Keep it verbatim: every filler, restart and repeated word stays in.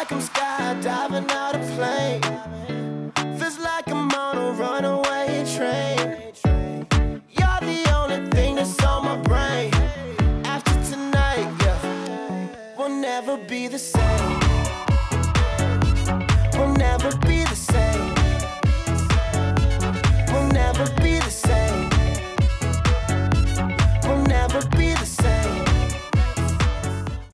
like I'm skydiving out of plane. Feels like I'm on a runaway train. You're the only thing that's on my brain. After tonight, yeah, we'll never be the same. We'll never be the same.